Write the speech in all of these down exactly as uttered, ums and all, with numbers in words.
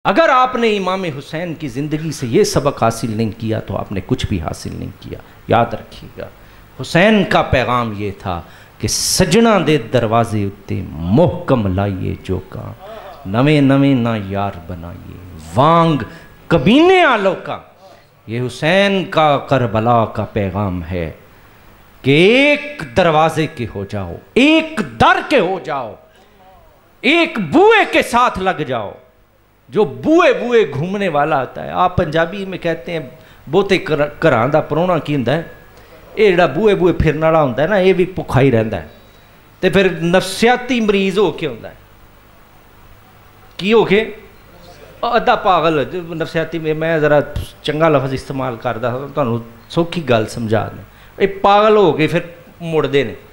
अगर आपने इमाम हुसैन की ज़िंदगी से ये सबक हासिल नहीं किया तो आपने कुछ भी हासिल नहीं किया। याद रखिएगा, हुसैन का पैगाम ये था कि सजना दे दरवाजे उत्ते मोहकम लाइए जो का, नवे नवे ना यार बनाइए वांग कबीने आलो का। ये हुसैन का करबला का पैगाम है कि एक दरवाजे के हो जाओ, एक दर के हो जाओ, एक बुए के साथ लग जाओ। जो बुए बुए घूमने वाला आता है, आप पंजाबी में कहते हैं बहुते घरां दा परौना की हुंदा है, ये जिहड़ा बुए बुए फिरन वाला हुंदा है ना, ये भी भुखा ही रहिंदा है ते फिर नफसियाती मरीज हो के हुंदा है। की हो के अद्धा पागल नफसियाती में, मैं जरा चंगा लफ्ज़ इस्तेमाल करदा तुहानूं सौखी गल समझा दें, ये पागल हो के फिर मुड़दे ने।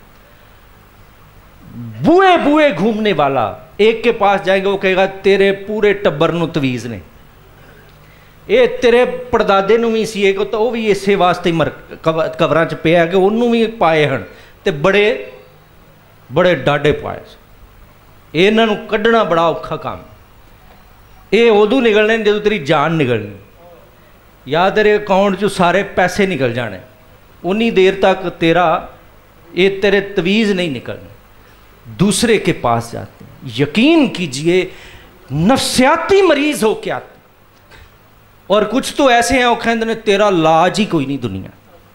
बुए बुए घूमने वाला, एक के पास जाएंगे वो कहेगा तेरे पूरे टब्बर नूं तवीज़ ने, ये तेरे पड़दादे नूं भी सी एक तो वो भी इसे वास्ते मर कवरां च पिया कि उन्होंने भी पाए हैं ते बड़े बड़े डाडे पाए। इन्हां नूं कड्ढना बड़ा औखा काम, ये उदों निकलने जो तेरी जान निकलनी या तेरे अकाउंट चों सारे पैसे निकल जाने, उन्नी देर तक तेरा ये तेरे तवीज़ नहीं निकलने। दूसरे के पास जाते हैं, यकीन कीजिए नफसियाती मरीज हो क्या, और कुछ तो ऐसे हैं वो कहते हैं तेरा लाज ही कोई नहीं दुनिया।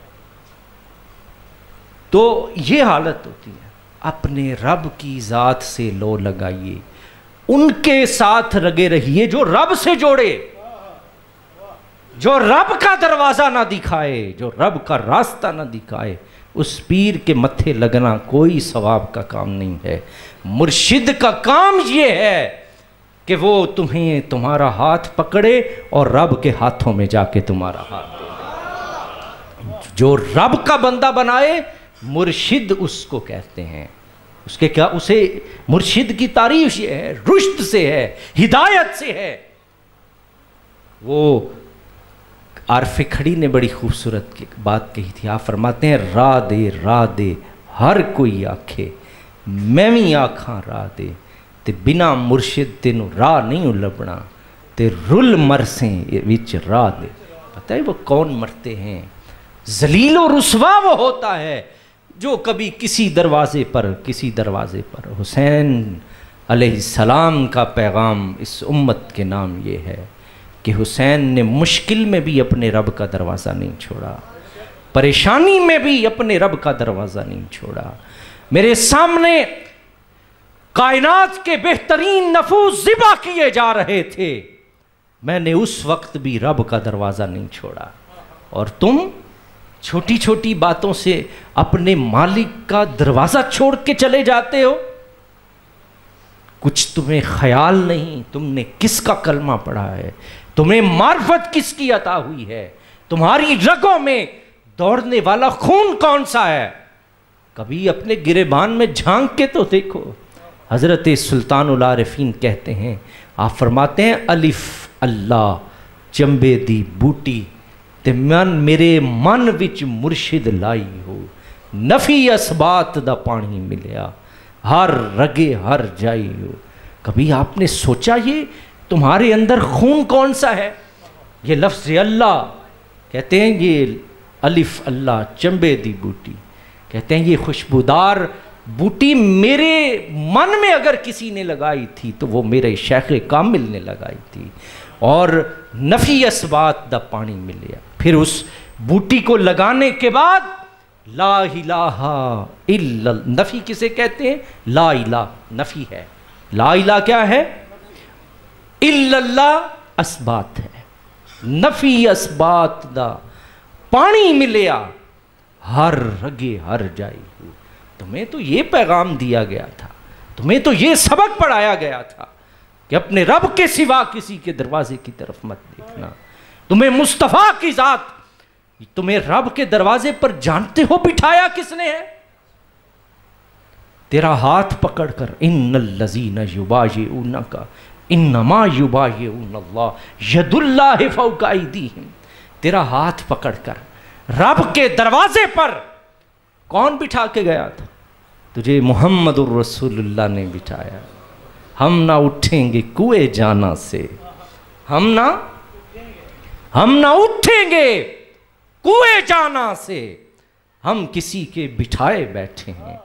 तो ये हालत होती है। अपने रब की ज़ात से लो लगाइए, उनके साथ लगे रहिए जो रब से जोड़े, जो रब का दरवाज़ा ना दिखाए, जो रब का रास्ता ना दिखाए। उस पीर के मत्थे लगना कोई सवाब का काम नहीं है। मुर्शिद का काम ये है कि वो तुम्हें तुम्हारा हाथ पकड़े और रब के हाथों में जाके तुम्हारा हाथ दे। जो रब का बंदा बनाए मुर्शिद उसको कहते हैं। उसके क्या, उसे मुर्शिद की तारीफ ये है, रुश्द से है, हिदायत से है। वो आरफ़े खड़ी ने बड़ी खूबसूरत की बात कही थी। आप फरमाते हैं राह दे राह दे हर कोई आखे, मैं भी आखा राह दे, ते बिना मुर्शिद तेनों राह नहीं लभना, ते रुल मरसे विच राह दे। पता है वो कौन मरते हैं? जलीलो रुसवा वो होता है जो कभी किसी दरवाजे पर किसी दरवाजे पर। हुसैन अलैहिस्सलाम का पैगाम इस उम्मत के नाम ये है कि हुसैन ने मुश्किल में भी अपने रब का दरवाज़ा नहीं छोड़ा, परेशानी में भी अपने रब का दरवाज़ा नहीं छोड़ा। मेरे सामने कायनात के बेहतरीन नफूस ज़िबा किए जा रहे थे, मैंने उस वक्त भी रब का दरवाज़ा नहीं छोड़ा। और तुम छोटी छोटी बातों से अपने मालिक का दरवाज़ा छोड़ के चले जाते हो। कुछ तुम्हें ख्याल नहीं तुमने किसका कलमा पढ़ा है, तुम्हें मार्फत किसकी अता हुई है, तुम्हारी रगों में दौड़ने वाला खून कौन सा है। कभी अपने गिरेबान में झांक के तो देखो। हज़रत सुल्तानुल आरिफीन कहते हैं, आप फरमाते हैं अलिफ अल्लाह चंबे दी बूटी ते मन मेरे मन विच मुर्शिद लाई हो, नफी असबात दा पानी मिलिया हर रगे हर जाई हो। कभी आपने सोचा ये तुम्हारे अंदर खून कौन सा है? ये लफ्ज़ अल्लाह कहते हैं, ये अलिफ अल्लाह चंबे दी बूटी कहते हैं, ये खुशबूदार बूटी मेरे मन में अगर किसी ने लगाई थी तो वो मेरे शेख कामिल ने लगाई थी। और नफ़ी असबात दा पानी मिलिया। फिर उस बूटी को लगाने के बाद ला इलाहा इल्ला, नफ़ी किसे कहते हैं? ला इला नफ़ी है, ला इला क्या है? इल्लल्लाह असबात है। नफ़ी असबात दा पानी मिलिया हर रगे हर जाई। तुम्हें तो ये पैगाम दिया गया था, तुम्हें तो ये सबक पढ़ाया गया था कि अपने रब के सिवा किसी के दरवाजे की तरफ मत देखना। तुम्हें मुस्तफ़ा की ज़ात, तुम्हें रब के दरवाजे पर जानते हो बिठाया किसने है? तेरा हाथ पकड़कर इन्नल लज़ीना युबायिऊनका इन्नमा युबायिऊनल्लाह यदुल्लाहि फौका अयदीहिम। तेरा हाथ पकड़कर रब के दरवाजे पर कौन बिठा के गया था? तुझे मोहम्मदुर रसूलुल्लाह ने बिठाया। हम ना उठेंगे कुएं जाना से हम ना हम ना उठेंगे कुएं जाना से, हम किसी के बिठाए बैठे हैं।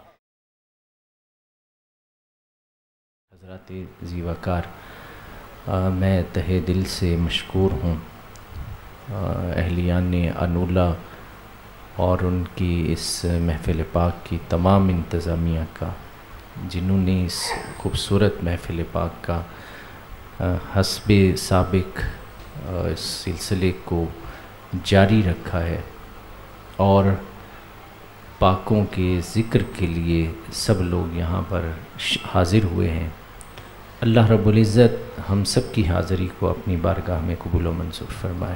हज़रत ज़ीवकार, मैं तहे दिल से मशकूर हूँ अहलियान अनूला और उनकी इस महफ़िल पाक की तमाम इंतज़ामिया का, जिन्होंने इस खूबसूरत महफ़िल पाक का हस्बे साबिक इस सिलसिले को जारी रखा है और पाकों के ज़िक्र के लिए सब लोग यहाँ पर हाज़िर हुए हैं। अल्लाह रब्बुल इज़्ज़त हम सब की हाज़िरी को अपनी बारगाह में कबूल व मंजूर फरमाए।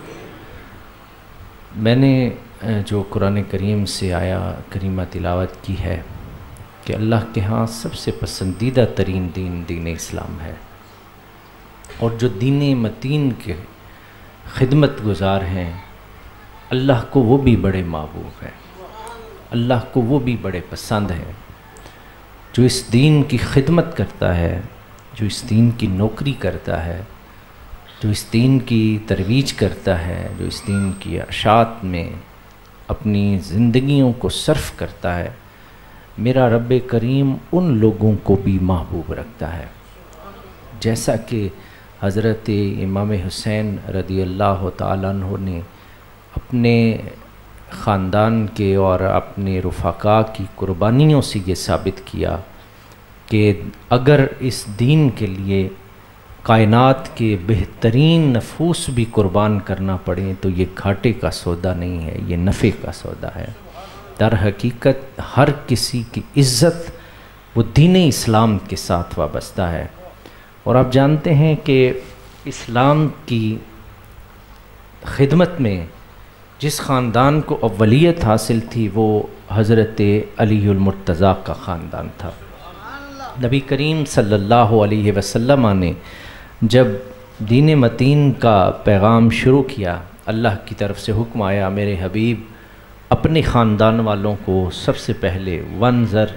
मैंने जो कुरान करीम से आया करीमा तिलावत की है कि अल्लाह के यहाँ सबसे पसंदीदा तरीन दीन दीन इस्लाम है, और जो दीन मतीन के खिदमत गुज़ार हैं अल्लाह को वो भी बड़े महबूब हैं, अल्लाह को वो भी बड़े पसंद हैं। जो इस दीन की खिदमत करता है, जो इस दीन की नौकरी करता है, जो इस दीन की तरवीज करता है, जो इस दीन की अशात में अपनी ज़िंदगियों को सर्फ करता है, मेरा रब्बे करीम उन लोगों को भी महबूब रखता है। जैसा कि हज़रत इमाम हुसैन रदी अल्लाह तआला अन्हु ने अपने ख़ानदान के और अपने रुफ़ाका की कुर्बानियों से ये साबित किया कि अगर इस दीन के लिए कायनात के बेहतरीन नफूस भी कुर्बान करना पड़े तो ये घाटे का सौदा नहीं है, ये नफ़े का सौदा है। दर हकीकत हर किसी की इज़्ज़त वो दीन इस्लाम के साथ वाबस्ता है। और आप जानते हैं कि इस्लाम की खिदमत में जिस ख़ानदान को अव्वलियत हासिल थी वो हज़रत अलीउल मुर्तज़ा का ख़ानदान था। नबी करीम सल्लल्लाहु अलैहि वसल्लम ने जब दीन मतीन का पैगाम शुरू किया, अल्लाह की तरफ से हुक्म आया, मेरे हबीब अपने ख़ानदान वालों को सबसे पहले वनज़र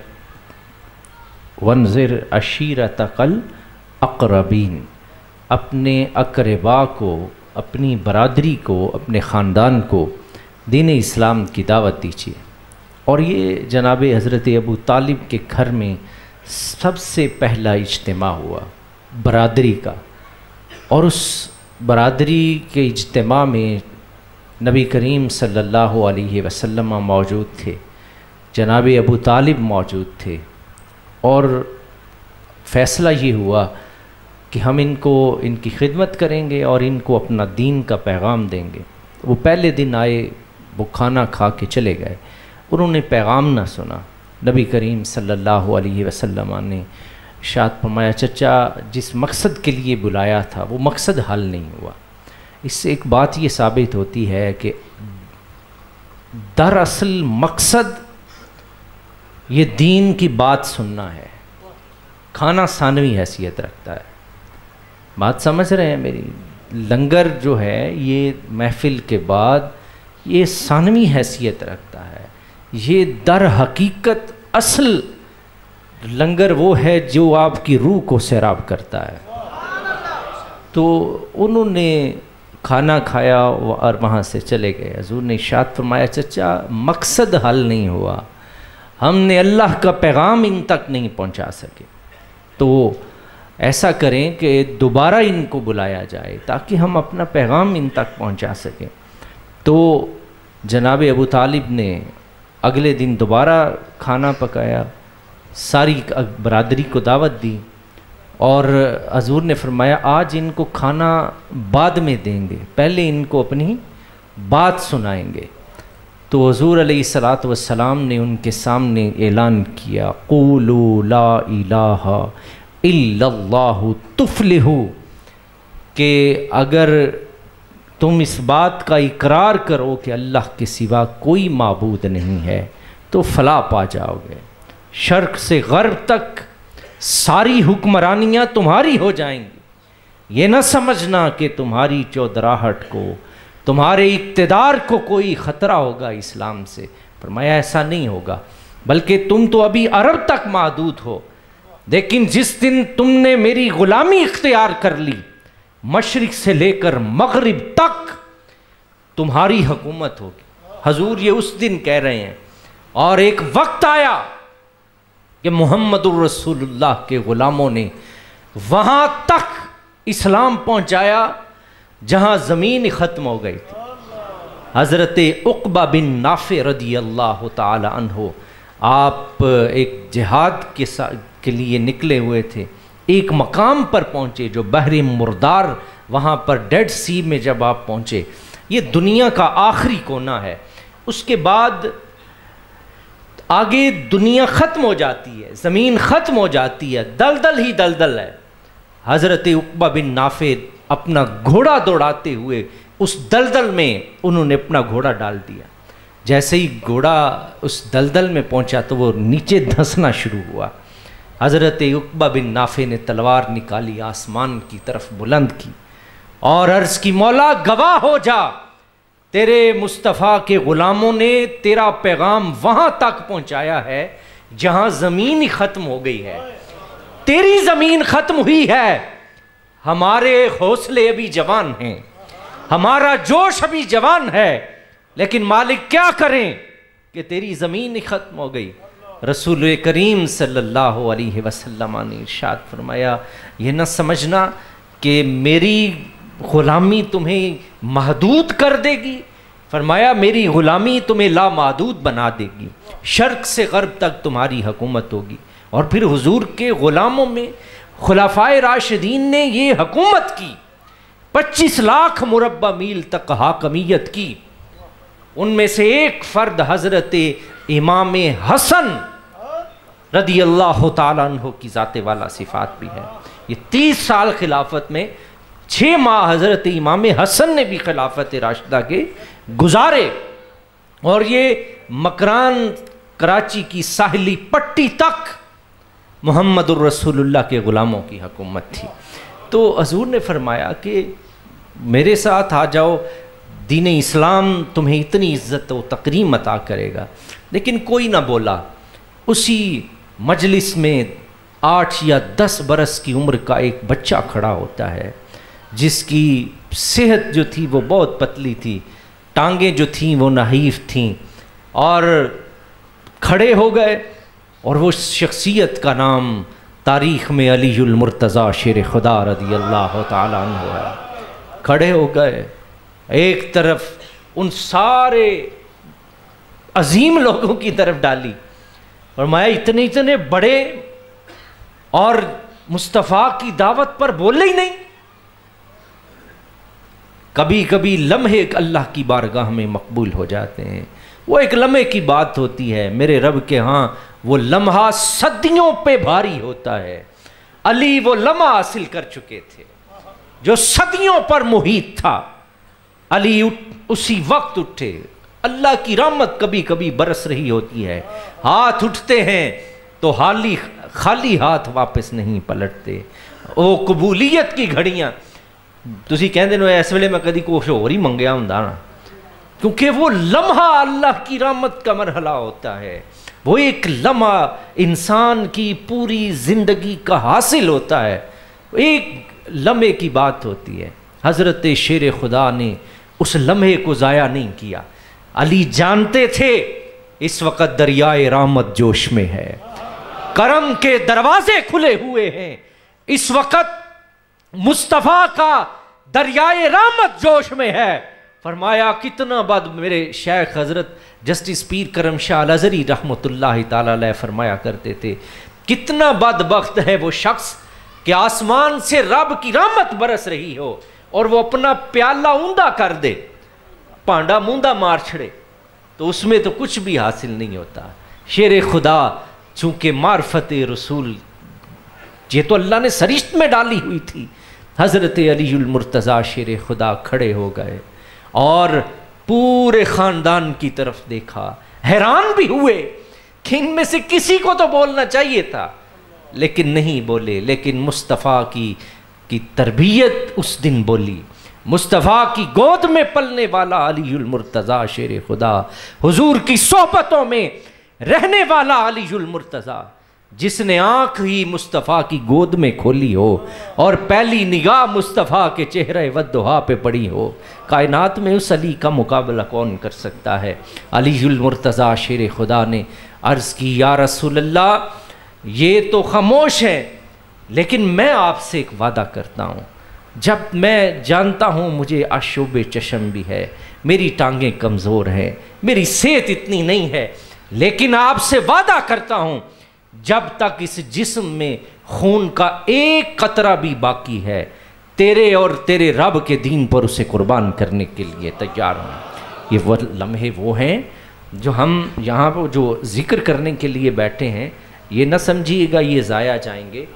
वनज़िर अशीरतकल अक़रबीन, अपने अक़रबा को, अपनी बरादरी को, अपने ख़ानदान को दीन इस्लाम की दावत दीजिए। और ये जनाब हज़रत अबू तालिब के घर में सबसे पहला इज्तिमा हुआ बरादरी का, और उस बरादरी के इज्तिमा में नबी करीम सल्लल्लाहु अलैहि वसल्लम मौजूद थे, जनाब अबू तालिब मौजूद थे, और फ़ैसला ये हुआ कि हम इनको इनकी खिदमत करेंगे और इनको अपना दीन का पैगाम देंगे। वो पहले दिन आए, वो खाना खा के चले गए, उन्होंने पैगाम ना सुना। नबी करीम सल्लल्लाहु अलैहि वसल्लम ने इरशाद फरमाया, चचा जिस मकसद के लिए बुलाया था वो मकसद हल नहीं हुआ। इससे एक बात ये साबित होती है कि दरअसल मकसद ये दीन की बात सुनना है, खाना सानवी हैसियत रखता है। बात समझ रहे हैं मेरी? लंगर जो है ये महफिल के बाद ये सानवी हैसियत रखता है। ये दर हकीकत असल लंगर वो है जो आपकी रूह को सैराब करता है। तो उन्होंने खाना खाया और वहाँ से चले गए। हुज़ूर ने इरशाद फरमाया, चचा मकसद हल नहीं हुआ, हमने अल्लाह का पैगाम इन तक नहीं पहुँचा सके, तो ऐसा करें कि दोबारा इनको बुलाया जाए ताकि हम अपना पैगाम इन तक पहुँचा सकें। तो जनाब अबू तालिब ने अगले दिन दोबारा खाना पकाया, सारी बरादरी को दावत दी, और हुज़ूर ने फरमाया आज इनको खाना बाद में देंगे, पहले इनको अपनी बात सुनाएंगे। तो हुज़ूर अलैहिस्सलातु वस्सलाम ने उनके सामने ऐलान किया, क़ूलू ला इलाहा इल्लल्लाहु तुफ़्लिहू, कि अगर तुम इस बात का इकरार करो कि अल्लाह के सिवा कोई माबूद नहीं है तो फलाह पा जाओगे। शर्क़ से ग़र्ब तक सारी हुक्मरानियाँ तुम्हारी हो जाएंगी। ये न समझना कि तुम्हारी चौधराहट को, तुम्हारे इक़्तिदार को कोई ख़तरा होगा इस्लाम से। फरमाया ऐसा नहीं होगा, बल्कि तुम तो अभी अरब तक महदूद हो, लेकिन जिस दिन तुमने मेरी ग़ुलामी इख्तियार कर ली मशरिक से लेकर मगरिब तक तुम्हारी हुकूमत होगी। हजूर ये उस दिन कह रहे हैं। और एक वक्त आया कि मुहम्मदुर रसूलुल्लाह के ग़ुलामों ने वहाँ तक इस्लाम पहुँचाया जहाँ ज़मीन ख़त्म हो गई थी। हज़रत उक़बा बिन नाफ़े रदी अल्लाह ताला अन्हो, आप एक जिहाद के के लिए निकले हुए थे। एक मकाम पर पहुँचे जो बहर मुर्दार, वहाँ पर डेड सी में जब आप पहुँचे, ये दुनिया का आखिरी कोना है। उसके बाद आगे दुनिया ख़त्म हो जाती है, ज़मीन ख़त्म हो जाती है, दलदल ही दलदल है। हज़रत उक़बा बिन नाफ़े अपना घोड़ा दौड़ाते हुए उस दलदल में उन्होंने अपना घोड़ा डाल दिया। जैसे ही घोड़ा उस दलदल में पहुंचा तो वो नीचे धंसना शुरू हुआ। हज़रत उक़बा बिन नाफ़े ने तलवार निकाली, आसमान की तरफ बुलंद की और अर्ज़ की, मौला गवाह हो जा, तेरे मुस्तफ़ा के ग़ुलामों ने तेरा पैगाम वहाँ तक पहुँचाया है जहाँ ज़मीन ही ख़त्म हो गई है। तेरी ज़मीन ख़त्म हुई है, हमारे हौसले अभी जवान हैं, हमारा जोश अभी जवान है, लेकिन मालिक क्या करें कि तेरी ज़मीन ही ख़त्म हो गई। रसूल करीम सल्लल्लाहु अलैहि वसल्लम ने इरशाद फरमाया, ये न समझना कि मेरी ग़ुलामी तुम्हें महदूद कर देगी। फरमाया मेरी ग़ुलामी तुम्हें लामहदूद बना देगी, शर्क़ से ग़र्ब तक तुम्हारी हुकूमत होगी। और फिर हुजूर के ग़ुलामों में खुलाफाए राशिदीन ने ये हुकूमत की, पच्चीस लाख मुरब्बा मील तक हाकमियत की। उनमें से एक फ़र्द हज़रत इमाम हसन रदी अल्लाह ताला अन्हु की ज़ाते वाला सिफ़ात भी है। ये तीस साल खिलाफत में छः माह हज़रत इमाम हसन ने भी खिलाफत राशिदा के गुजारे। और ये मकरान कराची की साहिली पट्टी तक मुहम्मदुर रसूलुल्लाह के ग़ुलामों की हुकूमत थी। तो हज़ूर ने फरमाया कि मेरे साथ आ जाओ, दीन इस्लाम तुम्हें इतनी इज़्ज़त व तकरीम अता करेगा। लेकिन कोई ना बोला। उसी मजलिस में आठ या दस बरस की उम्र का एक बच्चा खड़ा होता है, जिसकी सेहत जो थी वो बहुत पतली थी, टांगें जो थीं वो नहीफ थीं। और खड़े हो गए और वो शख्सियत का नाम तारीख़ में अलीउल मुर्तज़ा शेर खुदा रदी अल्लाह ताला अन्हु है। खड़े हो गए, एक तरफ उन सारे अजीम लोगों की तरफ डाली और मैं इतने इतने बड़े और मुस्तफ़ा की दावत पर बोले ही नहीं। कभी कभी लम्हे अल्लाह की बारगाह में मकबूल हो जाते हैं, वो एक लम्हे की बात होती है। मेरे रब के यहाँ वो लम्हा सदियों पे भारी होता है। अली वो लम्हा हासिल कर चुके थे जो सदियों पर मुहीत था। अली उठ, उसी वक्त उठे। अल्लाह की रहमत कभी कभी बरस रही होती है, हाथ उठते हैं तो हाली खाली हाथ वापस नहीं पलटते। ओ कबूलियत की घड़ियाँ तुसी कहते हो इस वेले मैं कभी कुछ होर ही मंगया हुंदा ना, क्योंकि वो लम्हा अल्लाह की रहमत का मरहला होता है। वो एक लम्हा इंसान की पूरी ज़िंदगी का हासिल होता है, एक लम्हे की बात होती है। हज़रत शेर खुदा ने उस लम्हे को ज़ाया नहीं किया। अली जानते थे इस वक़्त दरियाए रहमत जोश में है, करम के दरवाजे खुले हुए हैं, इस वक़्त मुस्तफ़ा का दरियाए रहमत जोश में है। फरमाया कितना बद, मेरे शेख हज़रत जस्टिस पीर करम शाह अल अज़हरी रहमतुल्लाहि ताला अलैह फरमाया करते थे, कितना बदबख्त है वो शख्स कि आसमान से रब की रहमत बरस रही हो और वो अपना प्याला ऊंधा कर दे, भांडा मूंदा मार छड़े, तो उसमें तो कुछ भी हासिल नहीं होता। शेर खुदा चूँकि मार्फत रसूल ये तो अल्लाह ने सरिश्त में डाली हुई थी। हज़रत अलीउल मुर्तज़ा शेर खुदा खड़े हो गए और पूरे ख़ानदान की तरफ देखा, हैरान भी हुए कि इनमें से किसी को तो बोलना चाहिए था, लेकिन नहीं बोले। लेकिन मुस्तफ़ा की की तरबियत उस दिन बोली। मुस्तफ़ा की गोद में पलने वाला अलीउल मुर्तज़ा शेर खुदा, हुजूर की सोहबतों में रहने वाला अलीउल मुर्तज़ा, जिसने आंख ही मुस्तफ़ा की गोद में खोली हो और पहली निगाह मुस्तफ़ा के चेहरे वद्दुहा पे पड़ी हो, कायनात में उस अली का मुकाबला कौन कर सकता है। अलीयुल मुर्तज़ा शेर खुदा ने अर्ज़ की, या रसूल अल्लाह, ये तो खामोश है, लेकिन मैं आपसे एक वादा करता हूँ, जब मैं जानता हूँ मुझे आशोब चशम भी है, मेरी टांगें कमज़ोर हैं, मेरी सेहत इतनी नहीं है, लेकिन आपसे वादा करता हूँ जब तक इस जिस्म में खून का एक कतरा भी बाकी है, तेरे और तेरे रब के दीन पर उसे कुर्बान करने के लिए तैयार हूँ। ये वो लम्हे वो हैं जो हम यहाँ पर जो ज़िक्र करने के लिए बैठे हैं, ये न समझिएगा ये ज़ाया जाएंगे।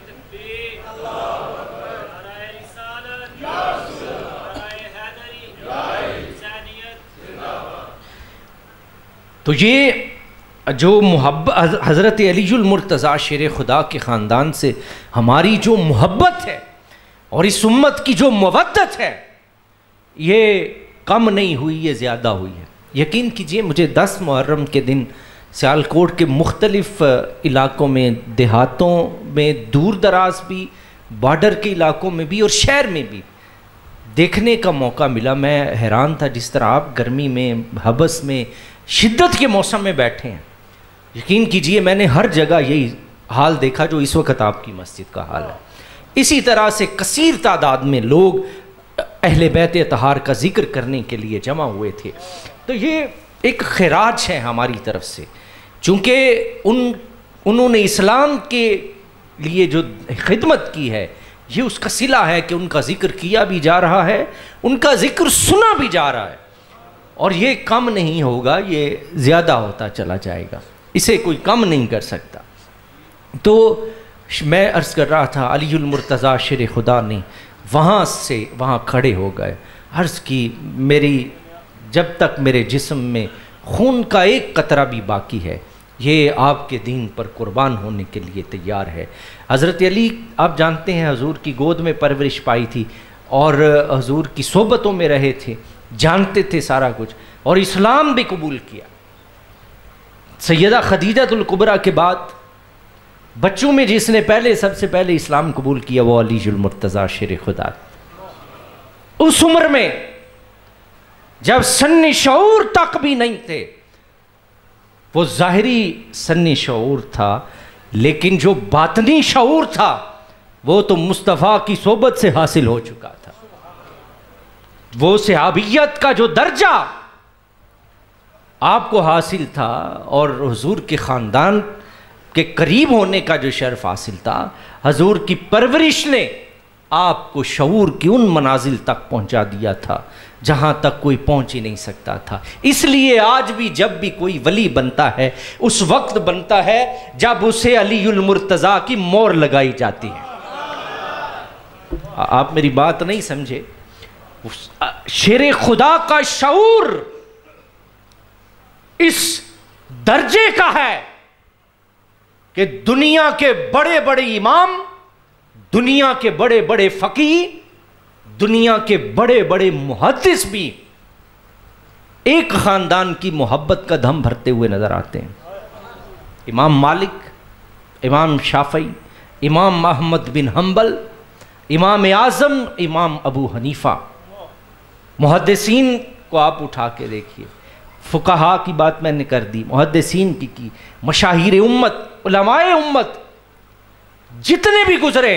तो ये जो मोहब्बत हज़रत अलीयुल मुर्तज़ा शेर खुदा के ख़ानदान से हमारी जो मोहब्बत है और इस उम्मत की जो मवद्दत है, ये कम नहीं हुई, ये ज़्यादा हुई है। यकीन कीजिए, मुझे दस मुहर्रम के दिन सियालकोट के मुख्तलिफ़ इलाक़ों में, देहातों में, दूर दराज भी, बॉर्डर के इलाक़ों में भी और शहर में भी देखने का मौका मिला। मैं हैरान था जिस तरह आप गर्मी में, हबस में, शिद्दत के मौसम में बैठे हैं। यकीन कीजिए, मैंने हर जगह यही हाल देखा जो इस वक्त आपकी मस्जिद का हाल है। इसी तरह से कसीर तादाद में लोग अहले बैत तहार का जिक्र करने के लिए जमा हुए थे। तो ये एक खिराज है हमारी तरफ से, चूँकि उन उन्होंने इस्लाम के लिए जो खिदमत की है, ये उसका सिला है कि उनका जिक्र किया भी जा रहा है, उनका जिक्र सुना भी जा रहा है, और ये कम नहीं होगा, ये ज़्यादा होता चला जाएगा, इसे कोई कम नहीं कर सकता। तो मैं अर्ज़ कर रहा था, अलीयुल मुर्तज़ा शेर खुदा ने वहाँ से वहाँ खड़े हो गए, अर्ज़ की, मेरी जब तक मेरे जिस्म में खून का एक कतरा भी बाकी है, ये आपके दीन पर कुर्बान होने के लिए तैयार है। हज़रत अली, आप जानते हैं, हजूर की गोद में परवरिश पाई थी और हजूर की सोबतों में रहे थे, जानते थे सारा कुछ, और इस्लाम भी कबूल किया। सैयदा खदीजतुल कुबरा के बाद बच्चों में जिसने पहले सबसे पहले इस्लाम कबूल किया वो अलीयुल मुर्तज़ा शेर खुदा। उस उम्र में जब सन्नी शऊर तक भी नहीं थे, वो ज़ाहिरी सन्नी शऊर था, लेकिन जो बातनी शऊर था वो तो मुस्तफ़ा की सोबत से हासिल हो चुका था। वो सहाबियत का जो दर्जा आपको हासिल था और हुजूर के ख़ानदान के करीब होने का जो शर्फ हासिल था, हुजूर की परवरिश ने आपको शऊर की उन मनाजिल तक पहुंचा दिया था जहां तक कोई पहुंच ही नहीं सकता था। इसलिए आज भी जब भी कोई वली बनता है, उस वक्त बनता है जब उसे अलीयुल मुर्तज़ा की मोहर लगाई जाती है। आप मेरी बात नहीं समझे। शेर खुदा का शऊर इस दर्जे का है कि दुनिया के बड़े बड़े इमाम, दुनिया के बड़े बड़े फकीह, दुनिया के बड़े बड़े मुहद्दिस भी एक खानदान की मोहब्बत का दम भरते हुए नजर आते हैं। इमाम मालिक, इमाम शाफई, इमाम अहमद बिन हम्बल, इमाम आज़म, इमाम अबू हनीफा, मुहद्दिसीन को आप उठा के देखिए। फुकाहा की बात मैंने कर दी, मुहद्दिसीन की की, मशाहिर उम्मत, उलमाए उम्मत जितने भी गुजरे,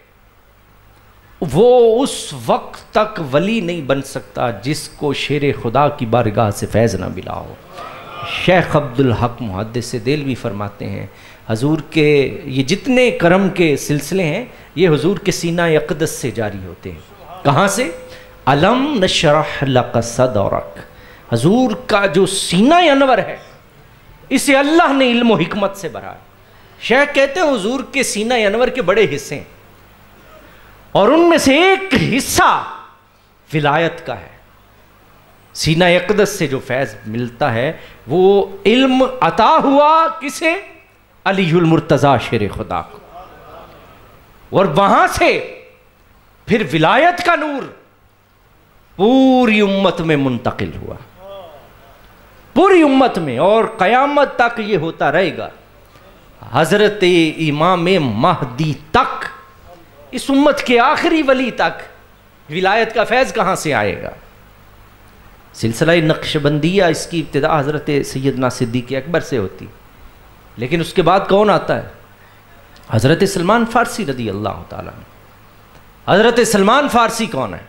वो उस वक्त तक वली नहीं बन सकता जिसको शेर खुदा की बारगाह से फैज़ ना मिला हो। शेख अब्दुल हक मुहद्दिस देलवी फरमाते हैं, हजूर के ये जितने करम के सिलसिले हैं, ये हुजूर के सीना अक़दस से जारी होते हैं। कहाँ से? अलम नशरह लक सदरक, हजूर का जो सीना अनवर है, इसे अल्लाह ने इल्म व हिकमत से भरा है। शेख कहते हैं हुजूर के सीना अनवर के बड़े हिस्से हैं और उनमें से एक हिस्सा विलायत का है। सीना अक़दस से जो फैज़ मिलता है वो इल्म अता हुआ किसे? अलीयुल मुर्तज़ा शेर खुदा को, और वहां से फिर विलायत का नूर पूरी उम्मत में मुंतकिल हुआ, पूरी उम्मत में, और क़यामत तक ये होता रहेगा। हजरत इमाम महदी तक, इस उम्मत के आखिरी वली तक विलायत का फैज़ कहाँ से आएगा? सिलसिला नक्शबंदिया इसकी इब्तिदा हज़रत सैयदना सिद्दीक़ अकबर से होती, लेकिन उसके बाद कौन आता है? हज़रत सलमान फ़ारसी रदी अल्लाह ताला। हज़रत सलमान फ़ारसी कौन है?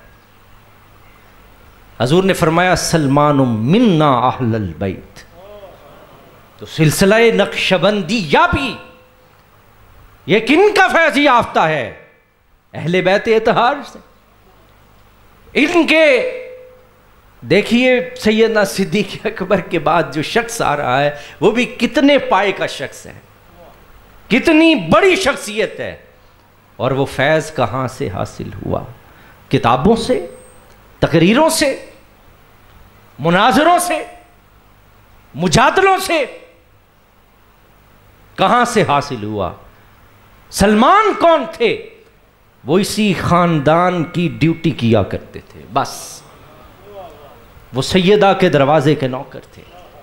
हजूर ने फरमाया सलमान मिन्ना अहलल बैत। तो सिलसिला नक्शबंदिया भी ये किन का फैज़ याफ्ता है? अहले बैत इत्तहार से। इनके देखिए सैयदना सिद्दीक़ अकबर के बाद जो शख्स आ रहा है वो भी कितने पाए का शख्स है, कितनी बड़ी शख्सियत है, और वो फैज़ कहाँ से हासिल हुआ? किताबों से, तकरीरों से, मुनाजरों से, मुजादलों से। कहाँ से हासिल हुआ? सलमान कौन थे? वो इसी खानदान की ड्यूटी किया करते थे, बस वो सैयदा के दरवाजे के नौकर थे।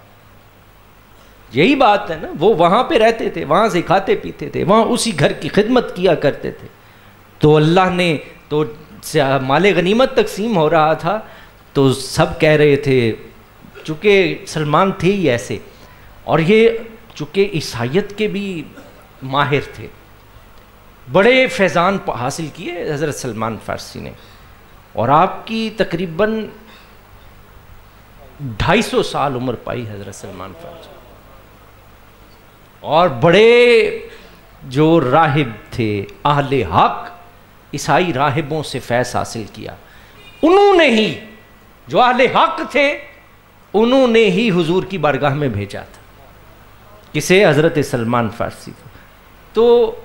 यही बात है ना, वो वहां पे रहते थे, वहां से खाते पीते थे, वहां उसी घर की खिदमत किया करते थे। तो अल्लाह ने तो माले गनीमत तकसीम हो रहा था तो सब कह रहे थे, चूँकि सलमान थे ही ऐसे, और ये चूँकि ईसाइयत के भी माहिर थे, बड़े फैज़ान हासिल किए हज़रत सलमान फ़ारसी ने, और आपकी तकरीबन ढाई सौ साल उम्र पाई हज़रत सलमान फ़ारसी। और बड़े जो राहिब थे, आहले हक, ईसाई राहिबों से फैज़ हासिल किया। उन्होंने ही, जो आहले हक थे, उन्होंने ही हुजूर की बारगाह में भेजा था। किसे? हज़रत सलमान फ़ारसी को। तो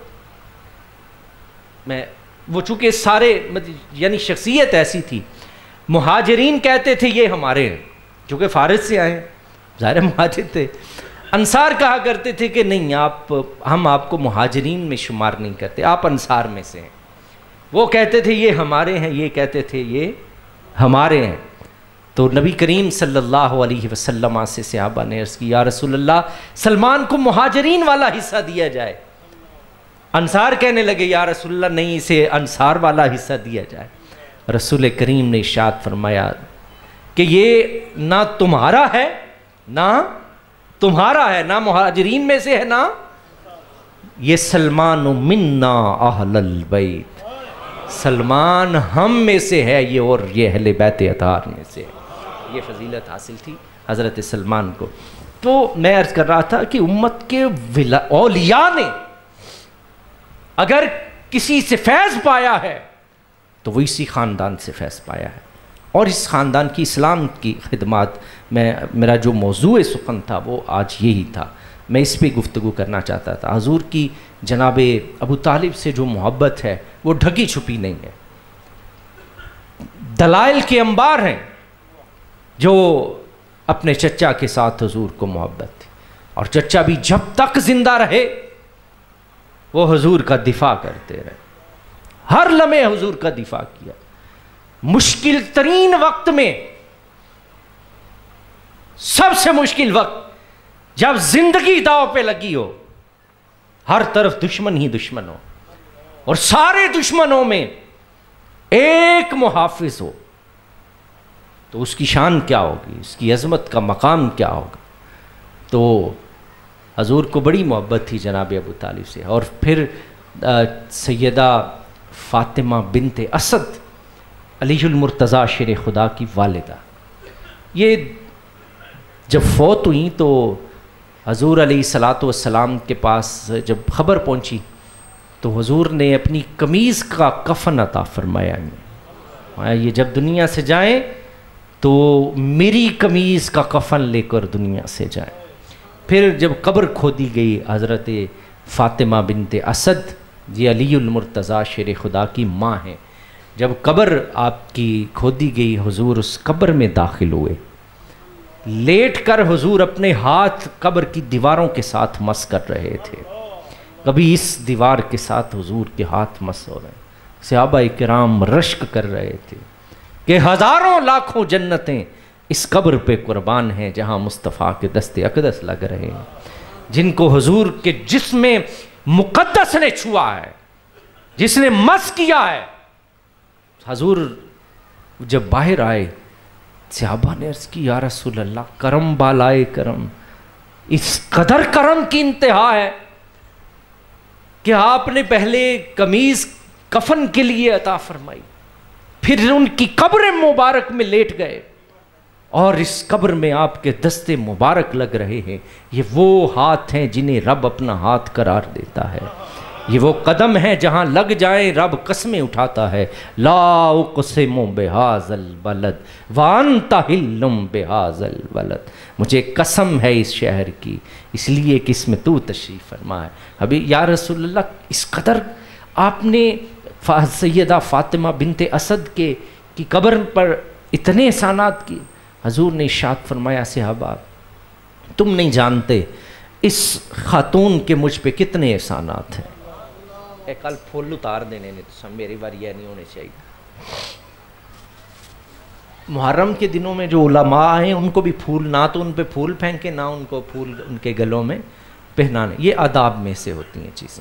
मैं वो चूँकि सारे मतलब यानी शख्सियत ऐसी थी, मुहाजिरीन कहते थे ये हमारे हैं, चूँकि फ़ारिस से आए, ज़ाहिर मुहाजिर थे। अंसार कहा करते थे कि नहीं, आप हम आपको मुहाजिरीन में शुमार नहीं करते, आप अंसार में से हैं। वो कहते थे ये हमारे हैं, ये कहते थे ये हमारे हैं। तो नबी करीम सल्लल्लाहु अलैहि वसल्लम से सहाबा ने अर्ज़ की, या रसूल अल्लाह, सलमान को मुहाजिरीन वाला हिस्सा दिया जाए। अंसार कहने लगे, या रसूल अल्लाह नहीं, इसे अंसार वाला हिस्सा दिया जाए। रसूल करीम ने इरशाद फरमाया कि ये ना तुम्हारा है ना तुम्हारा है, ना मुहाजिरीन में से है ना, ये सलमान मिन्ना अहलल बैत, सलमान हम में से है ये, और ये अहले बैत अतार में से है। ये फजीलत हासिल थी हज़रत सलमान को। तो मैं अर्ज़ कर रहा था कि उम्मत के औलिया ने अगर किसी से फैज़ पाया है तो वो इसी ख़ानदान से फैज़ पाया है, और इस ख़ानदान की इस्लाम की खिदमत में मेरा जो मौजूए सुखन था वो आज यही था। मैं इस पर गुफ्तगू करना चाहता था। हुज़ूर की जनाब अबू तालिब से जो मोहब्बत है वो ढकी छुपी नहीं है, दलाइल के अंबार हैं जो अपने चचा के साथ हुज़ूर को मोहब्बत थी, और चचा भी जब तक जिंदा रहे वो हुज़ूर का दिफा करते रहे, हर लम्हे हुज़ूर का दिफा किया। मुश्किल तरीन वक्त में, सबसे मुश्किल वक्त जब जिंदगी दाव पे लगी हो, हर तरफ दुश्मन ही दुश्मन हो, और सारे दुश्मनों में एक मुहाफिज हो, तो उसकी शान क्या होगी, उसकी अजमत का मकाम क्या होगा। तो हजूर को बड़ी मोहब्बत थी जनाब अबू तालिब से। और फिर सैयदा फ़ातिमा बिनते असद अलीजुल मुर्तज़ा शेर खुदा की वालिदा, ये जब फौत हुई तो हजूर अलैहिस्सलातु वस्सलाम के पास जब खबर पहुंची तो हुजूर ने अपनी कमीज़ का कफन अता फरमाया। ये जब दुनिया से जाएं तो मेरी कमीज़ का कफन लेकर दुनिया से जाएं। फिर जब कब्र खोदी गई हज़रत फ़ातिमा बिनते असद, ये अलीउल मुर्तज़ा शेर खुदा की माँ हैं, जब कब्र आपकी खोदी गई हुजूर उस कब्र में दाखिल हुए। लेट कर हुजूर अपने हाथ कब्र की दीवारों के साथ मस कर रहे थे, कभी इस दीवार के साथ हुजूर के हाथ मस हो रहे। सहाबा किराम रश्क कर रहे थे कि हज़ारों लाखों जन्नतें इस कब्र पे कुर्बान हैं जहाँ मुस्तफ़ा के दस्ते अक़दस लग रहे हैं। जिनको हुजूर के जिस्म मुकद्दस ने छुआ है, जिसने मस किया है। हुजूर जब बाहर आए, सहाबा ने अर्ज की, या रसूल अल्लाह, करम बालाए करम, इस कदर करम की इंतहा है कि आपने पहले कमीज कफन के लिए अता फरमाई, फिर उनकी कब्र मुबारक में लेट गए, और इस कब्र में आपके दस्ते मुबारक लग रहे हैं। ये वो हाथ हैं जिन्हें रब अपना हाथ करार देता है, ये वो कदम है जहां लग जाए रब कसमें उठाता है। ला उक़सिमु बिहाज़ल बलद व अंता हिल्लुम बिहाज़ल बलद, मुझे कसम है इस शहर की, इसलिए कि इसमें तू तशरीफ़ फरमा है। अभी या रसूलल्लाह, इस कदर आपने सैयदा फ़ातिमा बिनते असद के की कब्र पर इतने एहसानात किए। हजूर ने इरशाद फरमाया, सहाबा तुम नहीं जानते इस खातून के मुझ पे कितने एहसानात हैं। ए कल फुल उतार देने ने तो मेरी बार यह नहीं होने चाहिए। मुहर्रम के दिनों में जो उलमा हैं उनको भी फूल, ना तो उन पे फूल फेंके, ना उनको फूल उनके गलों में पहनाने, ये आदाब में से होती हैं चीज़ें।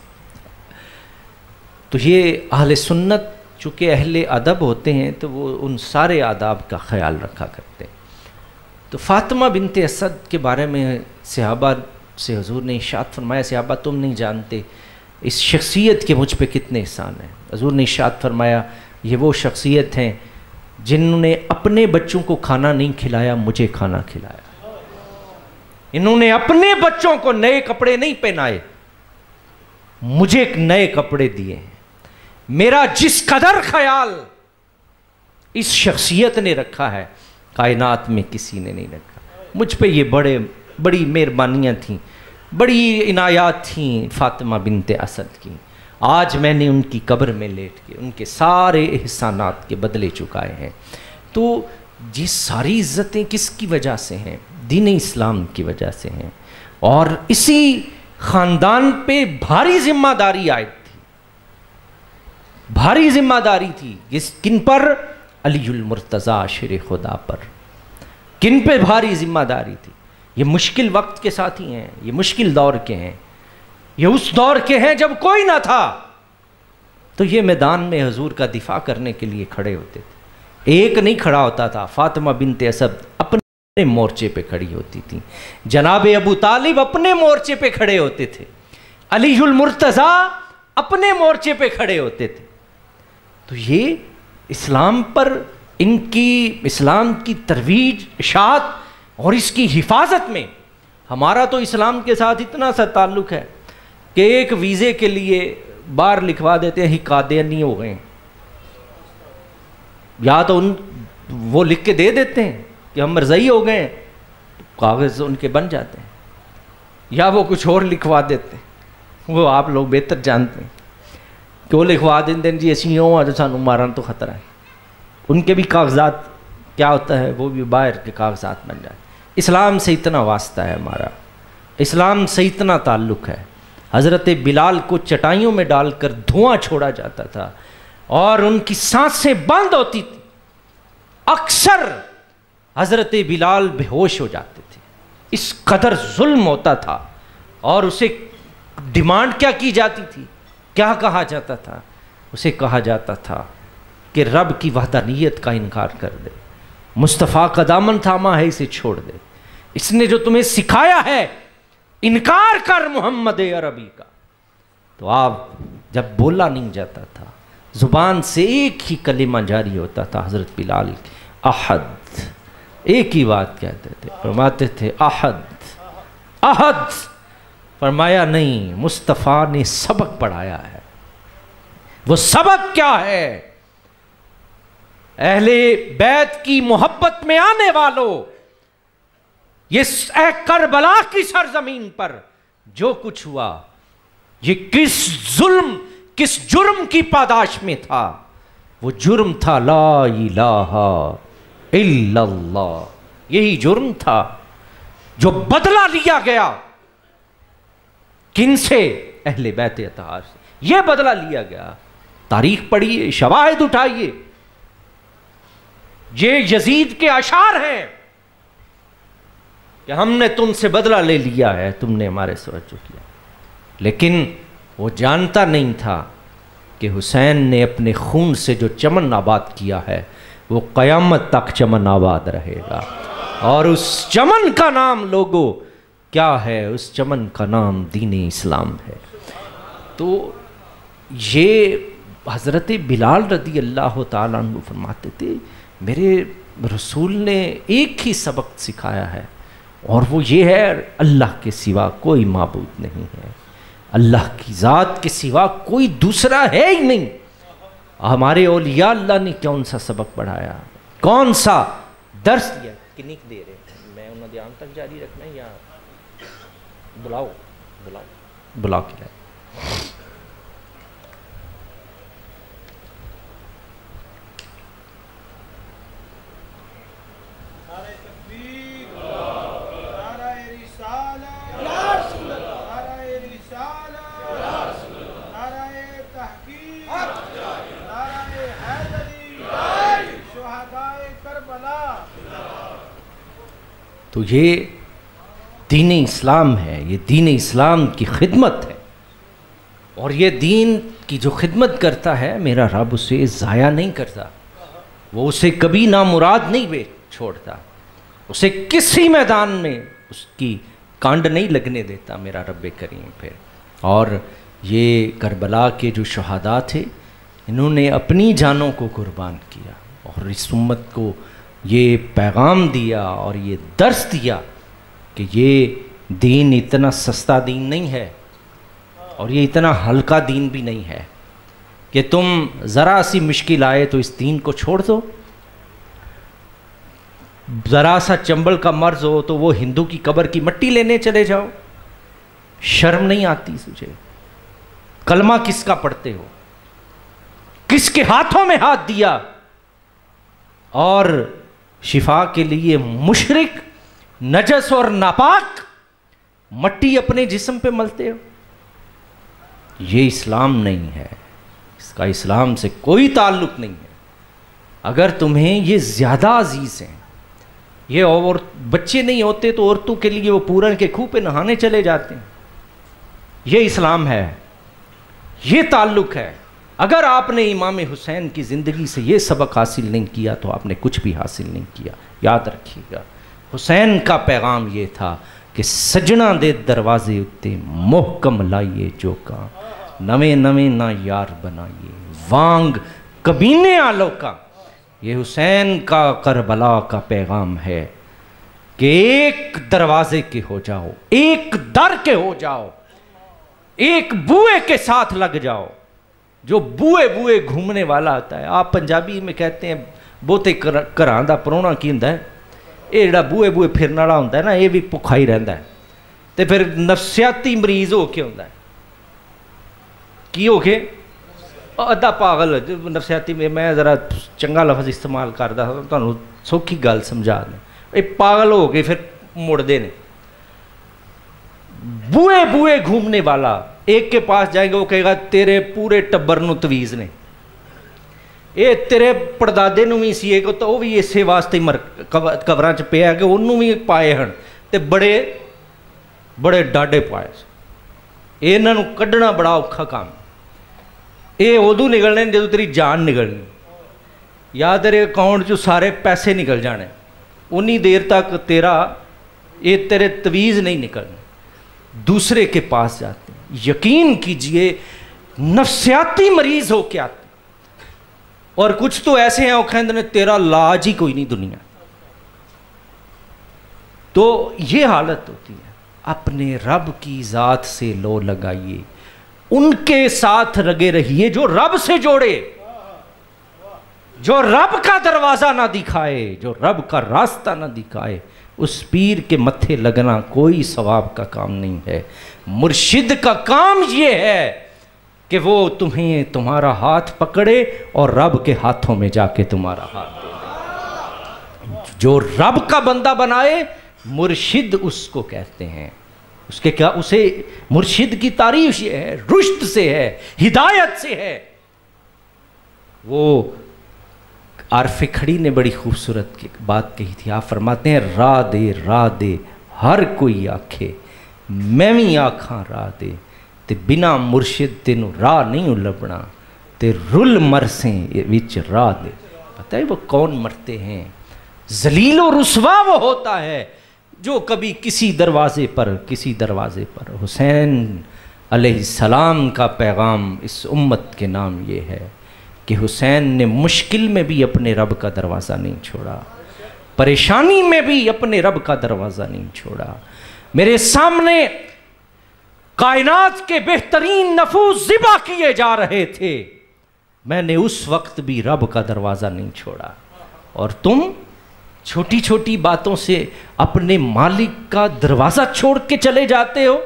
तो ये अहले सुन्नत चूँकि अहले अदब होते हैं तो वो उन सारे आदाब का ख्याल रखा करते हैं। तो फ़ातिमा बिनते असद के बारे में सहाबा से हुजूर ने इरशाद फरमाया, सहाबा तुम नहीं जानते इस शख्सियत के मुझ पे कितने एहसान हैं। हुजूर ने इरशाद फरमाया, ये वो शख्सियत हैं जिन्होंने अपने बच्चों को खाना नहीं खिलाया, मुझे खाना खिलाया। इन्होंने अपने बच्चों को नए कपड़े नहीं पहनाए, मुझे नए कपड़े दिए हैं। मेरा जिस कदर ख्याल इस शख्सियत ने रखा है, कायनात में किसी ने नहीं रखा। मुझ पे ये बड़े बड़ी मेहरबानियाँ थीं, बड़ी इनायात थीं फ़ातिमा बिनते असद की। आज मैंने उनकी कब्र में लेट के उनके सारे एहसानात के बदले चुकाए हैं। तो ये सारी इज़्ज़तें किसकी वजह से हैं? दीन इस्लाम की वजह से हैं। और इसी ख़ानदान पे भारी जिम्मेदारी आयद थी, भारी जिम्मेदारी थी। किस किन पर? अलीउल मुर्तज़ा शेर खुदा पर। किन पे भारी जिम्मेदारी थी? ये मुश्किल वक्त के साथी हैं, ये मुश्किल दौर के हैं, ये उस दौर के हैं जब कोई ना था, तो ये मैदान में हुजूर का दिफा करने के लिए खड़े होते थे। एक नहीं खड़ा होता था, फ़ातिमा बिनते असद अपने मोर्चे पे खड़ी होती थी, जनाब अबू तालिब अपने मोर्चे पे खड़े होते थे, अलीउल मुर्तज़ा अपने मोर्चे पे खड़े होते थे। तो ये इस्लाम पर इनकी, इस्लाम की तरवीज, इशाअत और इसकी हिफाजत में हमारा तो इस्लाम के साथ इतना सा ताल्लुक़ है कि एक वीज़े के लिए बाहर लिखवा देते हैं, ही कादियानी हो गए, या तो उन वो लिख के दे देते हैं कि हम मरज़ई हो गए, कागज़ उनके बन जाते हैं, या वो कुछ और लिखवा देते हैं। वो आप लोग बेहतर जानते हैं कि वो लिखवा देते हैं जी ऐसी हो जो सानू मारन तो ख़तरा है। उनके भी कागजात क्या होता है, वो भी बाहर के कागजात बन जाए। इस्लाम से इतना वास्ता है हमारा, इस्लाम से इतना ताल्लुक़ है। हज़रत बिलाल को चटाइयों में डालकर धुआं छोड़ा जाता था और उनकी सांसें बंद होती थी। अक्सर हज़रत बिलाल बेहोश हो जाते थे, इस कदर जुल्म होता था। और उसे डिमांड क्या की जाती थी, क्या कहा जाता था? उसे कहा जाता था कि रब की वहदानियत का इनकार कर दे, मुस्तफ़ा का दामन थामा है, इसे छोड़ दे, इसने जो तुम्हें सिखाया है इनकार कर मोहम्मद अरबी का। तो आप जब बोला नहीं जाता था, ज़ुबान से एक ही कलिमा जारी होता था हज़रत बिलाल, अहद, एक ही बात कहते थे, फरमाते थे अहद अहद। फरमाया नहीं, मुस्तफ़ा ने सबक पढ़ाया है। वो सबक क्या है? अहले बैत की मोहब्बत में आने वालों, ये करबला की सरजमीन पर जो कुछ हुआ, ये किस जुल्म, किस जुर्म की पादाश में था? वो जुर्म था ला इलाहा इल्लल्लाह। यही जुर्म था जो बदला लिया गया। किनसे? अहले बैत अतहार से यह बदला लिया गया। तारीख पढ़िए, शवाहिद उठाइए, ये यजीद के अशार हैं। कि हमने तुमसे बदला ले लिया है, तुमने हमारे से तवज्जो किया। लेकिन वो जानता नहीं था कि हुसैन ने अपने खून से जो चमन आबाद किया है वो क़यामत तक चमन आबाद रहेगा। और उस चमन का नाम लोगों क्या है? उस चमन का नाम दीन इस्लाम है। तो ये हज़रत बिलाल रदी अल्लाह ताला अन्हु फरमाते थे, मेरे रसूल ने एक ही सबक सिखाया है और वो ये है, अल्लाह के सिवा कोई माबूद नहीं है, अल्लाह की ज़ात के सिवा कोई दूसरा है ही नहीं। हमारे औलिया अल्लाह ने कौन सा सबक पढ़ाया, कौन सा दर्स दिया? कितनी दे रहे हैं? मैं उन्हें ध्यान तक जारी रखना है या बुलाओ बुलाओ बुलाओ के लाए। तो ये दीन इस्लाम है, ये दीन इस्लाम की खिदमत है। और ये दीन की जो खिदमत करता है मेरा रब उसे ज़ाया नहीं करता, वो उसे कभी नामुराद नहीं बे छोड़ता, उसे किसी मैदान में उसकी कांड नहीं लगने देता मेरा रब करीम फिर। और ये करबला के जो शहादा थे, इन्होंने अपनी जानों को कुर्बान किया और इस उम्मत को ये पैगाम दिया और ये दर्स दिया कि ये दीन इतना सस्ता दीन नहीं है और ये इतना हल्का दीन भी नहीं है कि तुम ज़रा सी मुश्किल आए तो इस दीन को छोड़ दो, ज़रा सा चंबल का मर्ज हो तो वो हिंदू की कब्र की मिट्टी लेने चले जाओ। शर्म नहीं आती तुझे? कलमा किसका पढ़ते हो? किसके हाथों में हाथ दिया और शिफा के लिए मुशरिक, नजस और नापाक मट्टी अपने जिस्म पे मलते हो? ये इस्लाम नहीं है, इसका इस्लाम से कोई ताल्लुक नहीं है। अगर तुम्हें ये ज़्यादा अजीज़ हैं, ये और बच्चे नहीं होते तो औरतों के लिए वो पूरन के खूह पे नहाने चले जाते हैं। ये इस्लाम है, ये ताल्लुक है। अगर आपने इमाम हुसैन की ज़िंदगी से ये सबक हासिल नहीं किया तो आपने कुछ भी हासिल नहीं किया। याद रखिएगा, हुसैन का पैगाम ये था कि सजना दे दरवाजे उत्ते मोहकम लाइए चौका, नवे नवे ना यार बनाइए वांग कमीने आलों का। ये हुसैन का करबला का पैगाम है कि एक दरवाजे के हो जाओ, एक दर के हो जाओ, एक बुए के साथ लग जाओ। जो बुए बुए घूमने वाला आता है, आप पंजाबी में कहते हैं बहुते घरां दा परौना की हुंदा है, ये जिहड़ा बुए बुए फिरन वाला हुंदा है ना, ये भी भुखा ही रहिंदा है ते फिर नफसियाती मरीज हो के हुंदा है। की हो के अद्धा पागल नफसियाती में, मैं जरा चंगा लफ्ज़ इस्तेमाल करदा तुहानूं सौखी गल समझा दें, ये पागल हो के फिर मुड़दे ने। बुए बुए घूमने वाला, एक के पास जाएंगे वो कहेगा तेरे पूरे टब्बर नूं तवीज़ ने, ये तेरे पड़दादे नूं भी सी एक तो वो भी इसे वास्ते मर कबरां च पिया कि उन्होंने भी पाए हैं ते बड़े बड़े डाडे पाए। इन्हां नूं कड्ढना बड़ा औखा काम। ये उदों निकलने जो तेरी जान निकलनी या तेरे अकाउंट चो सारे पैसे निकल जाने, उन्नी देर तक तेरा ये तेरे तवीज़ नहीं निकलने। दूसरे के पास जाते हैं, यकीन कीजिए नफसियाती मरीज हो के आते, और कुछ तो ऐसे हैं वो कहते हैं तेरा इलाज ही कोई नहीं दुनिया। तो ये हालत होती है। अपने रब की ज़ात से लो लगाइए, उनके साथ लगे रहिए जो रब से जोड़े, जो रब का दरवाज़ा ना दिखाए, जो रब का रास्ता ना दिखाए। उस पीर के मत्थे लगना कोई सवाब का काम नहीं है। मुर्शिद का काम ये है कि वो तुम्हें तुम्हारा हाथ पकड़े और रब के हाथों में जाके तुम्हारा हाथ दे। जो रब का बंदा बनाए मुर्शिद उसको कहते हैं। उसके क्या, उसे मुर्शिद की तारीफ ये है, रुश्द से है, हिदायत से है। वो आरफ़ खड़ी ने बड़ी खूबसूरत की बात कही थी। आप फरमाते हैं रा दे रा दे हर कोई आखे मैं भी आखा राह दे, ते बिना मुर्शिद तेनू राह नहीं लभना, ते रुल मरसे विच राह दे। पता है वो कौन मरते हैं? जलील और रुसवा वो होता है जो कभी किसी दरवाजे पर किसी दरवाजे पर। हुसैन अलैहिस्सलाम का पैगाम इस उम्मत के नाम ये है कि हुसैन ने मुश्किल में भी अपने रब का दरवाज़ा नहीं छोड़ा, परेशानी में भी अपने रब का दरवाज़ा नहीं छोड़ा। मेरे सामने कायनात के बेहतरीन नफूस ज़िबा किए जा रहे थे, मैंने उस वक्त भी रब का दरवाज़ा नहीं छोड़ा। और तुम छोटी छोटी बातों से अपने मालिक का दरवाज़ा छोड़ के चले जाते हो।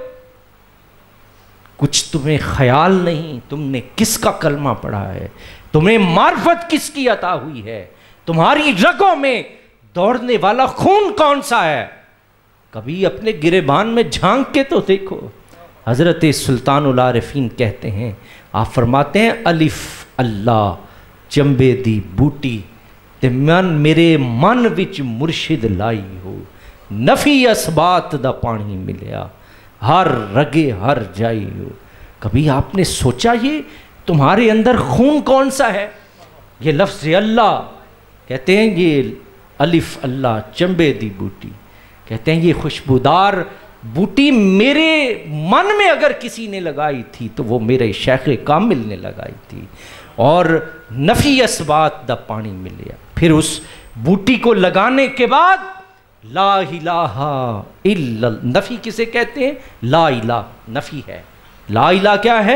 कुछ तुम्हें ख्याल नहीं तुमने किसका कलमा पढ़ा है, तुम्हें मार्फत किसकी अता हुई है, तुम्हारी रगों में दौड़ने वाला खून कौन सा है। कभी अपने गिरेबान में झांक के तो देखो। हज़रत सुल्तानुल आरिफीन कहते हैं, आप फरमाते हैं अलिफ अल्लाह चंबे दी बूटी, ते मन मेरे मन विच मुर्शिद लाई हो, नफी असबात दा पानी मिलिया, हर रगे हर जाई हो। कभी आपने सोचा ये तुम्हारे अंदर खून कौन सा है? ये लफ्ज़ अल्लाह कहते हैं, ये अलिफ अल्लाह चंबे दी बूटी कहते हैं, ये खुशबूदार बूटी मेरे मन में अगर किसी ने लगाई थी तो वो मेरे शेख कामिल ने लगाई थी। और नफ़ी असबात दा पानी मिलिया। फिर उस बूटी को लगाने के बाद ला इलाहा इल्ला, नफ़ी किसे कहते हैं? ला इला नफ़ी है, ला इला क्या है?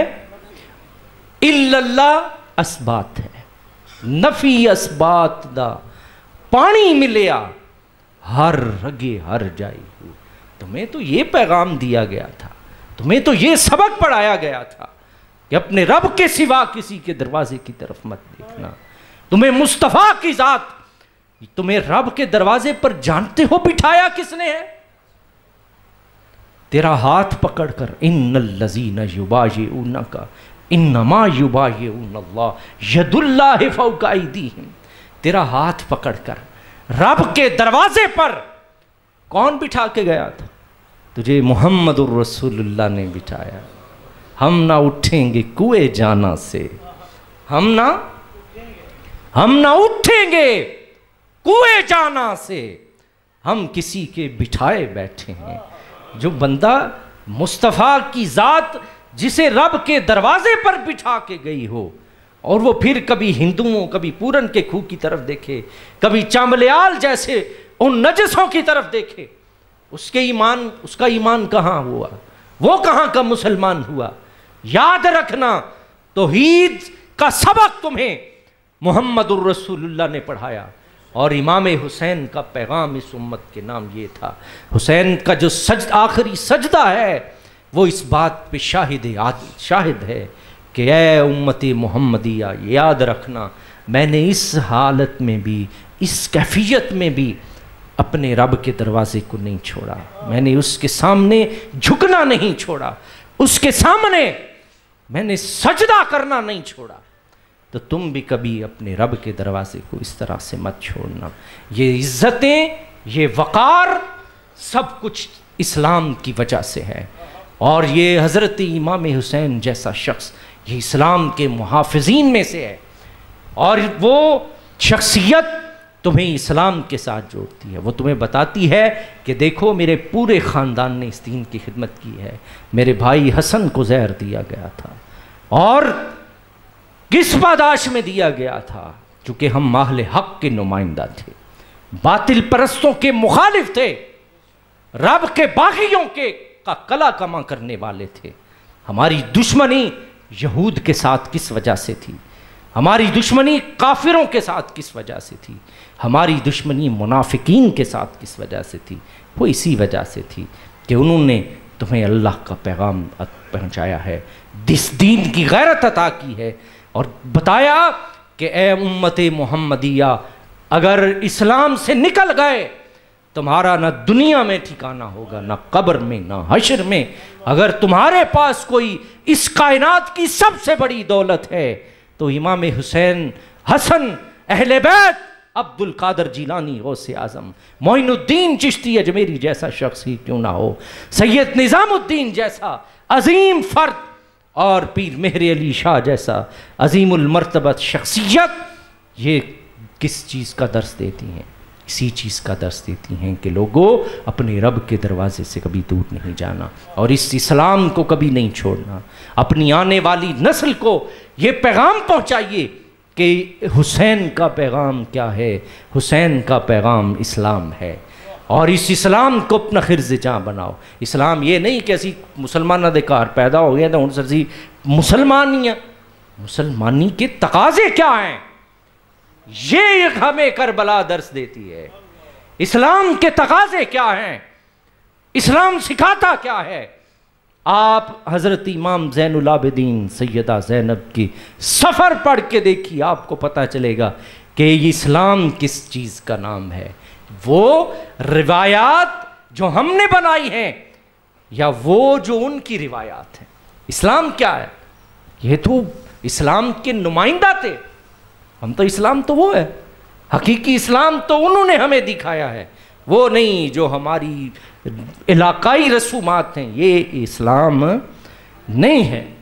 इल्लल्लाह असबात है, नफ़ी असबात दा पानी मिलिया, हर रगे हर जाई हो। तुम्हें तो ये पैगाम दिया गया था, तुम्हें तो ये सबक पढ़ाया गया था कि अपने रब के सिवा किसी के दरवाजे की तरफ मत देखना। तुम्हें मुस्तफ़ा की जात, तुम्हें रब के दरवाजे पर जानते हो बिठाया किसने है? तेरा हाथ पकड़कर इन्नल लज़ीना युबायिऊनका इन्नमा युबायिऊनल्लाह यदुल्लाहि फौका अयदीहिम। तेरा हाथ पकड़कर रब के दरवाजे पर कौन बिठा के गया था? तुझे मुहम्मदुर रसूलुल्लाह ने बिठाया। हम ना उठेंगे कुएं जाना से, हम ना हम ना उठेंगे कुएं जाना से, हम किसी के बिठाए बैठे हैं। जो बंदा मुस्तफ़ा की ज़ात जिसे रब के दरवाजे पर बिठा के गई हो, और वो फिर कभी हिंदुओं कभी पूरन के खूह की तरफ देखे, कभी चांबलियाल जैसे उन नजसों की तरफ देखे, उसके ईमान उसका ईमान कहाँ हुआ? वो कहाँ का मुसलमान हुआ? याद रखना, तौहीद का सबक तुम्हें मुहम्मदुर रसूलुल्लाह ने पढ़ाया। और इमाम हुसैन का पैगाम इस उम्मत के नाम ये था। हुसैन का जो सज आखिरी सजदा है वो इस बात पे शाहिद शाहिद है कि ए उम्मती मुहम्मदिया, याद रखना मैंने इस हालत में भी, इस कैफियत में भी अपने रब के दरवाजे को नहीं छोड़ा, मैंने उसके सामने झुकना नहीं छोड़ा, उसके सामने मैंने सजदा करना नहीं छोड़ा। तो तुम भी कभी अपने रब के दरवाजे को इस तरह से मत छोड़ना। ये इज्जतें, ये वक़ार सब कुछ इस्लाम की वजह से है। और ये हज़रत इमाम हुसैन जैसा शख्स ये इस्लाम के मुहाफ़िज़ीन में से है। और वो शख्सियत तुम्हें इस्लाम के साथ जोड़ती है। वो तुम्हें बताती है कि देखो मेरे पूरे ख़ानदान ने इस दीन की खिदमत की है। मेरे भाई हसन को ज़हर दिया गया था, और किस पादाश में दिया गया था? चूँकि हम माहले हक़ के नुमाइंदा थे, बातिल परस्तों के मुखालिफ थे, रब के बागियों के का कला कमा करने वाले थे। हमारी दुश्मनी यहूद के साथ किस वजह से थी? हमारी दुश्मनी काफिरों के साथ किस वजह से थी? हमारी दुश्मनी मुनाफिकीन के साथ किस वजह से थी? वो इसी वजह से थी कि उन्होंने तुम्हें अल्लाह का पैगाम पहुँचाया है, दिस दीन की गैरत अता की है, और बताया कि ए उम्मते मुहम्मदिया, अगर इस्लाम से निकल गए तुम्हारा ना दुनिया में ठिकाना होगा, ना कब्र में, ना हश्र में। अगर तुम्हारे पास कोई इस कायनात की सबसे बड़ी दौलत है तो इमाम हुसैन, हसन, अहले बैत अब्दुल कादर जिलानी गौसे आजम, मोइनुद्दीन चिश्ती अजमेरी जैसा शख्स ही क्यों ना हो, सैयद निज़ामुद्दीन जैसा अजीम फर्द और पीर मेहर अली शाह जैसा अजीमुल मर्तबत शख्सियत, ये किस चीज़ का दर्स देती हैं? इसी चीज़ का दर्स देती हैं कि लोगों अपने रब के दरवाजे से कभी दूर नहीं जाना और इस इस्लाम को कभी नहीं छोड़ना। अपनी आने वाली नस्ल को ये पैगाम पहुँचाइए कि हुसैन का पैगाम क्या है, हुसैन का पैगाम इस्लाम है और इस इस्लाम को अपना खिर्ज जाँ बनाओ। इस्लाम ये नहीं कि असी मुसलमाना दे घर पैदा हो गए तो हुण असी मुसलमान ही हैं। मुसलमानी के तकाजे क्या हैं, ये हमें करबला दर्स देती है। इस्लाम के तकाजे क्या हैं, इस्लाम सिखाता क्या है। आप हज़रत इमाम ज़ैनुल आबिदीन सैयदा ज़ैनब की सफ़र पढ़ के देखिए, आपको पता चलेगा कि इस्लाम किस चीज़ का नाम है। वो रिवायात जो हमने बनाई हैं या वो जो उनकी रिवायात हैं। इस्लाम क्या है? ये तो इस्लाम के नुमाइंदा थे, हम तो इस्लाम तो वो है, हकीकी इस्लाम तो उन्होंने हमें दिखाया है, वो नहीं जो हमारी इलाकाई रसूमात हैं। ये इस्लाम नहीं है।